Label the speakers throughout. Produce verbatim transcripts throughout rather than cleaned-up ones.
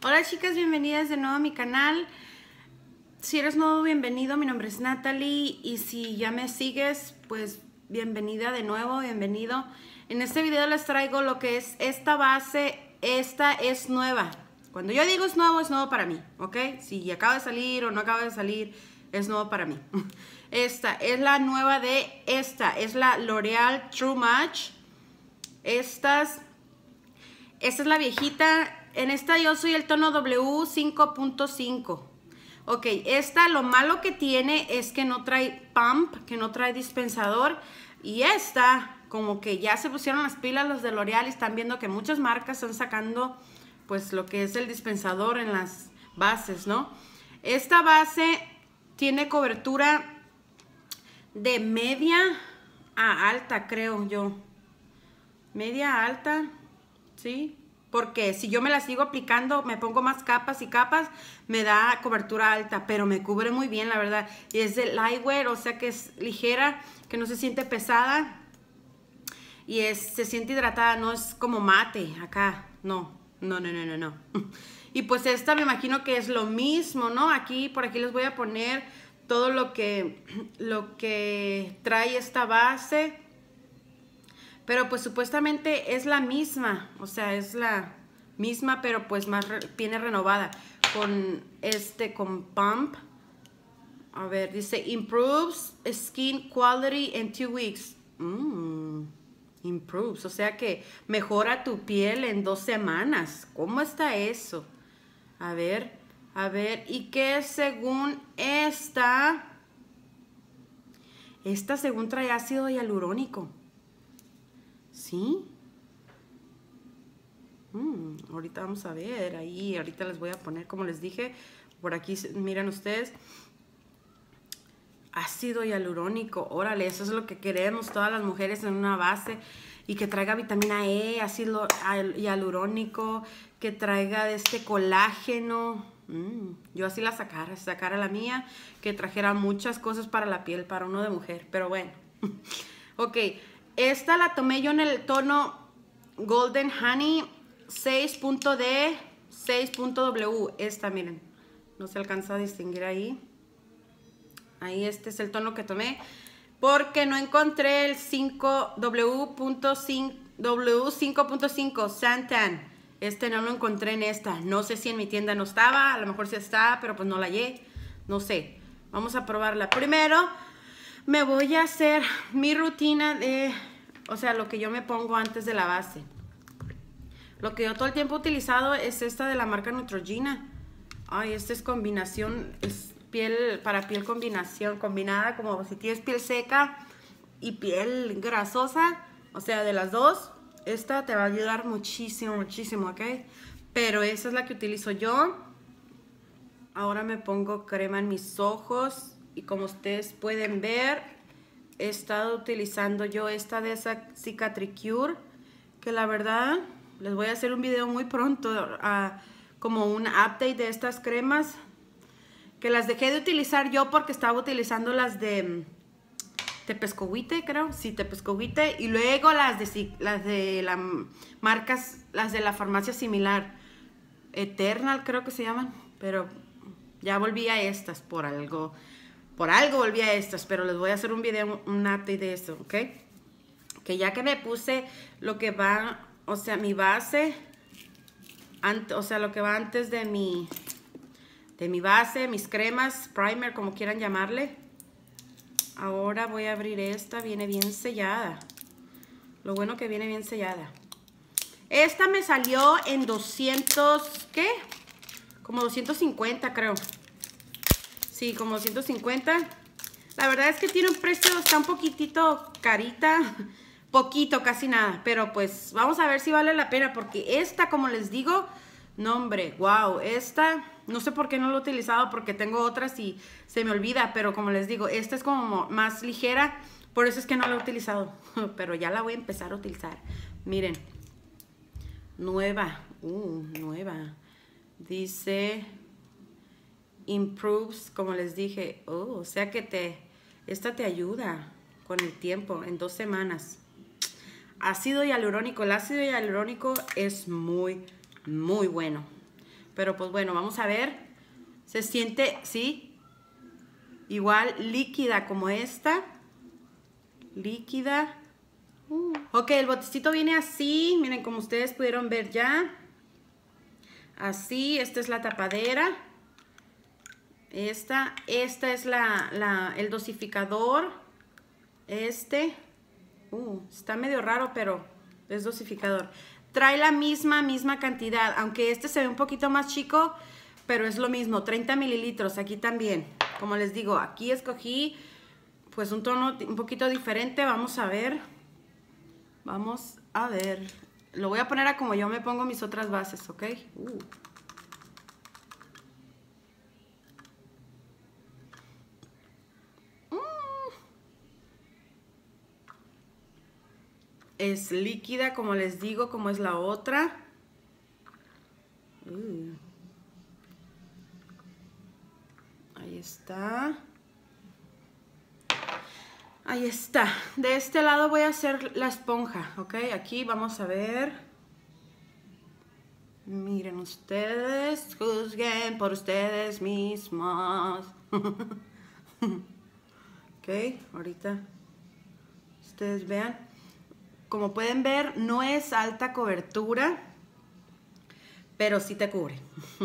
Speaker 1: Hola chicas, bienvenidas de nuevo a mi canal. Si eres nuevo, bienvenido, mi nombre es Natalie y si ya me sigues, pues bienvenida de nuevo, bienvenido. En este video les traigo lo que es esta base. Esta es nueva. Cuando yo digo es nuevo, es nuevo para mí, ¿ok? Si acaba de salir o no acaba de salir, es nuevo para mí. Esta es la nueva de esta, es la L'Oreal True Match. Estas, esta es la viejita. En esta yo soy el tono W cinco punto cinco. Ok, esta lo malo que tiene es que no trae pump, que no trae dispensador. Y esta, como que ya se pusieron las pilas los de L'Oreal y están viendo que muchas marcas están sacando pues lo que es el dispensador en las bases, ¿no? Esta base tiene cobertura de media a alta, creo yo. Media a alta, ¿sí? Porque si yo me la sigo aplicando, me pongo más capas y capas, me da cobertura alta, pero me cubre muy bien, la verdad. Y es de lightweight, o sea que es ligera, que no se siente pesada. Y es, se siente hidratada, no es como mate acá. No, no, no, no, no, no. Y pues esta me imagino que es lo mismo, ¿no? Aquí, por aquí les voy a poner todo lo que, lo que trae esta base. Pero pues supuestamente es la misma, o sea, es la misma, pero pues más re, viene renovada con este, con pump. A ver, dice improves skin quality in two weeks. Mm, improves, o sea que mejora tu piel en dos semanas. ¿Cómo está eso? A ver, a ver, y que según esta, esta según trae ácido hialurónico. ¿Sí? Mm, ahorita vamos a ver, ahí, ahorita les voy a poner, como les dije, por aquí, miren ustedes, ácido hialurónico, órale, eso es lo que queremos todas las mujeres en una base, y que traiga vitamina E, ácido hialurónico, que traiga de este colágeno. Mm, yo así la sacara, sacara la mía, que trajera muchas cosas para la piel, para uno de mujer, pero bueno. Ok, esta la tomé yo en el tono Golden Honey seis punto D, seis punto W. Esta, miren, no se alcanza a distinguir ahí. Ahí este es el tono que tomé, porque no encontré el cinco W cinco punto cinco Santan. Este no lo encontré en esta. No sé si en mi tienda no estaba, a lo mejor sí está, pero pues no la hallé. No sé. Vamos a probarla. Primero me voy a hacer mi rutina de, o sea, lo que yo me pongo antes de la base. Lo que yo todo el tiempo he utilizado es esta de la marca Neutrogena. Ay, esta es combinación, es piel para piel combinación, combinada, como si tienes piel seca y piel grasosa, o sea, de las dos, esta te va a ayudar muchísimo, muchísimo, ¿ok? Pero esa es la que utilizo yo. Ahora me pongo crema en mis ojos. Y como ustedes pueden ver, he estado utilizando yo esta de esa Cicatricure, que la verdad les voy a hacer un video muy pronto, uh, como un update de estas cremas, que las dejé de utilizar yo porque estaba utilizando las de Tepescohuite, creo, sí, Tepescohuite, y luego las de las de la marcas, las de la farmacia similar, Eternal creo que se llaman, pero ya volví a estas por algo. Por algo volví a estas, pero les voy a hacer un video, un update de esto, ¿ok? Que ya que me puse lo que va, o sea, mi base, ante, o sea, lo que va antes de mi, de mi base, mis cremas, primer, como quieran llamarle. Ahora voy a abrir esta, viene bien sellada. Lo bueno que viene bien sellada. Esta me salió en doscientos, ¿qué? Como doscientos cincuenta, creo. Sí, como ciento cincuenta. La verdad es que tiene un precio, está un poquitito carita. Poquito, casi nada. Pero pues vamos a ver si vale la pena. Porque esta, como les digo, no hombre, wow. Esta, no sé por qué no lo he utilizado. Porque tengo otras y se me olvida. Pero como les digo, esta es como más ligera. Por eso es que no la he utilizado. Pero ya la voy a empezar a utilizar. Miren. Nueva. Uh, nueva. Dice improves, como les dije. Oh, o sea que te, esta te ayuda con el tiempo, en dos semanas. Ácido hialurónico. El ácido hialurónico es muy, muy bueno. Pero pues bueno, vamos a ver. Se siente, ¿sí? Igual líquida como esta. Líquida. Uh. Ok, el botecito viene así. Miren, como ustedes pudieron ver ya. Así, esta es la tapadera. Esta, esta es la, la, el dosificador. Este. Uh, está medio raro, pero es dosificador. Trae la misma, misma cantidad. Aunque este se ve un poquito más chico, pero es lo mismo. treinta mililitros. Aquí también. Como les digo, aquí escogí pues un tono un poquito diferente. Vamos a ver. Vamos a ver. Lo voy a poner a como yo me pongo mis otras bases, ¿ok? Uh. Es líquida, como les digo, como es la otra. Uh. Ahí está. Ahí está. De este lado voy a hacer la esponja, ¿ok? Aquí vamos a ver. Miren ustedes, juzguen por ustedes mismos. Ok, ahorita ustedes vean. Como pueden ver, no es alta cobertura, pero sí te cubre.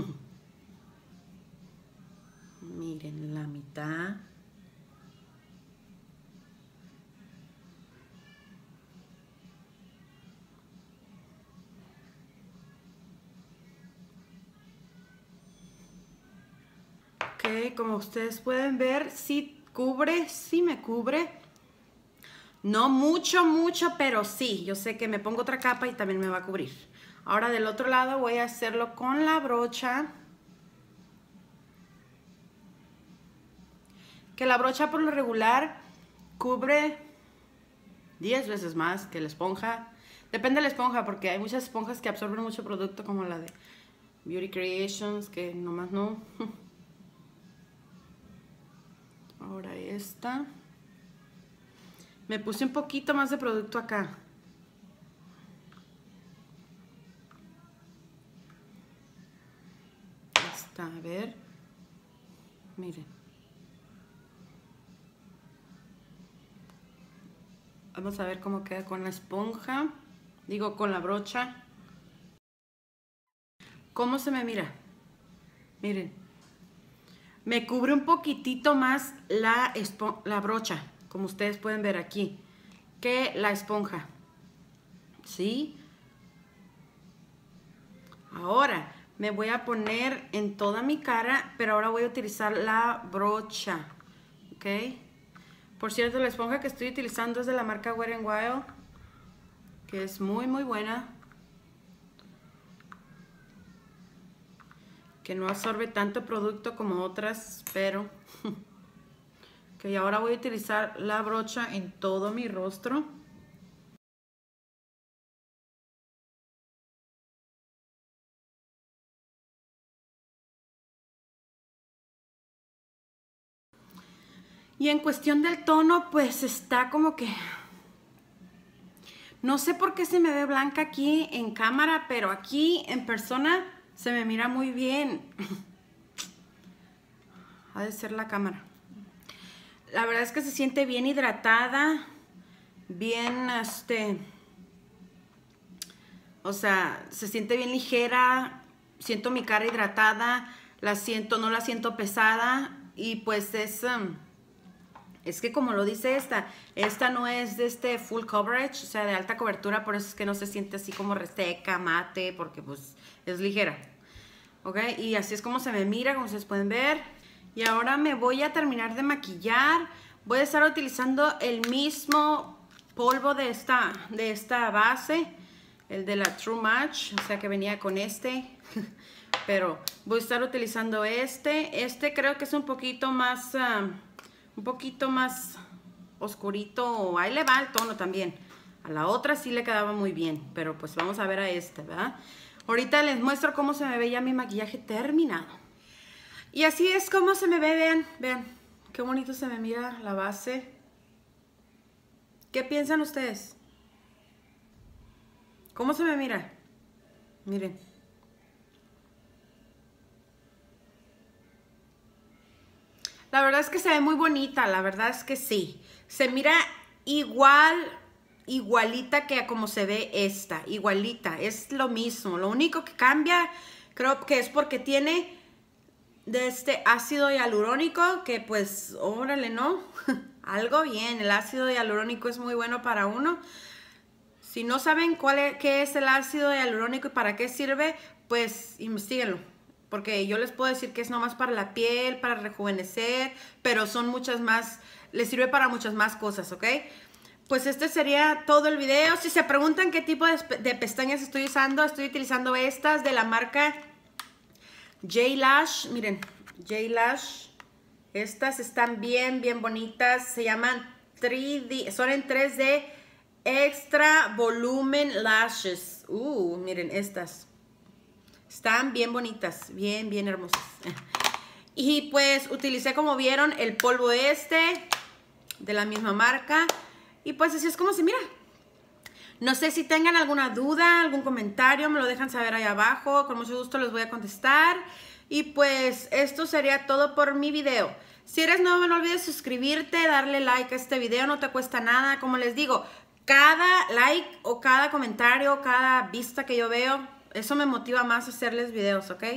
Speaker 1: Miren la mitad. Ok, como ustedes pueden ver, sí cubre, sí me cubre. No mucho, mucho, pero sí. Yo sé que me pongo otra capa y también me va a cubrir. Ahora del otro lado voy a hacerlo con la brocha. Que la brocha por lo regular cubre diez veces más que la esponja. Depende de la esponja, porque hay muchas esponjas que absorben mucho producto, como la de Beauty Creations, que nomás no. Ahora esta. Me puse un poquito más de producto acá. Esta, a ver. Miren. Vamos a ver cómo queda con la esponja. Digo, con la brocha. ¿Cómo se me mira? Miren. Me cubre un poquitito más la, la brocha, como ustedes pueden ver aquí, que la esponja. ¿Sí? Ahora me voy a poner en toda mi cara, pero ahora voy a utilizar la brocha. ¿Ok? Por cierto, la esponja que estoy utilizando es de la marca Wet n Wild, que es muy muy buena, que no absorbe tanto producto como otras, pero que ahora voy a utilizar la brocha en todo mi rostro. Y en cuestión del tono, pues está como que... No sé por qué se me ve blanca aquí en cámara, pero aquí en persona se me mira muy bien. Ha de ser la cámara. La verdad es que se siente bien hidratada, bien, este... O sea, se siente bien ligera, siento mi cara hidratada, la siento, no la siento pesada y pues es... Um, Es que como lo dice esta, esta no es de este full coverage, o sea, de alta cobertura, por eso es que no se siente así como reseca, mate, porque pues es ligera. ¿Ok? Y así es como se me mira, como ustedes pueden ver. Y ahora me voy a terminar de maquillar. Voy a estar utilizando el mismo polvo de esta, de esta base, el de la True Match, o sea que venía con este. Pero voy a estar utilizando este. Este creo que es un poquito más... Uh, un poquito más oscurito, ahí le va el tono también. A la otra sí le quedaba muy bien, pero pues vamos a ver a este, ¿verdad? Ahorita les muestro cómo se me ve ya mi maquillaje terminado. Y así es como se me ve, vean, vean, qué bonito se me mira la base. ¿Qué piensan ustedes? ¿Cómo se me mira? Miren. La verdad es que se ve muy bonita, la verdad es que sí. Se mira igual, igualita que como se ve esta, igualita, es lo mismo. Lo único que cambia, creo que es porque tiene de este ácido hialurónico, que pues, órale, ¿no? Algo bien, el ácido hialurónico es muy bueno para uno. Si no saben cuál es, qué es el ácido hialurónico y para qué sirve, pues investíguenlo. Porque yo les puedo decir que es nomás para la piel, para rejuvenecer, pero son muchas más, les sirve para muchas más cosas, ¿ok? Pues este sería todo el video. Si se preguntan qué tipo de, de pestañas estoy usando, estoy utilizando estas de la marca J-Lash. Miren, J-Lash. Estas están bien, bien bonitas. Se llaman tres D, son en tres D Extra Volumen Lashes. Uh, miren estas. Están bien bonitas, bien, bien hermosas. Y pues utilicé, como vieron, el polvo este de la misma marca. Y pues así es como se mira. No sé si tengan alguna duda, algún comentario, me lo dejan saber ahí abajo. Con mucho gusto les voy a contestar. Y pues esto sería todo por mi video. Si eres nuevo, no olvides suscribirte, darle like a este video, no te cuesta nada. Como les digo, cada like o cada comentario, cada vista que yo veo, eso me motiva más a hacerles videos, ¿ok?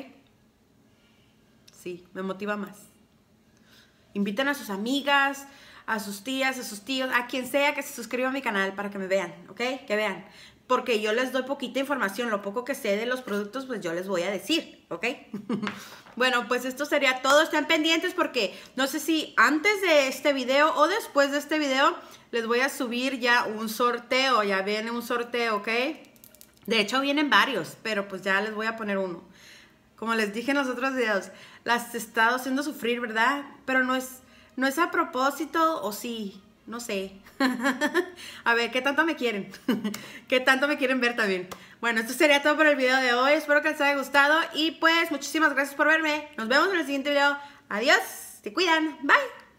Speaker 1: Sí, me motiva más. Inviten a sus amigas, a sus tías, a sus tíos, a quien sea que se suscriba a mi canal para que me vean, ¿ok? Que vean. Porque yo les doy poquita información, lo poco que sé de los productos, pues yo les voy a decir, ¿ok? Bueno, pues esto sería todo. Estén pendientes porque no sé si antes de este video o después de este video les voy a subir ya un sorteo. Ya viene un sorteo, ¿ok? De hecho vienen varios, pero pues ya les voy a poner uno. Como les dije en los otros videos, las he estado haciendo sufrir, ¿verdad? Pero no es, no es a propósito, o sí, no sé. A ver, ¿qué tanto me quieren? ¿Qué tanto me quieren ver también? Bueno, esto sería todo por el video de hoy. Espero que les haya gustado y pues muchísimas gracias por verme. Nos vemos en el siguiente video. Adiós, te cuidan, bye.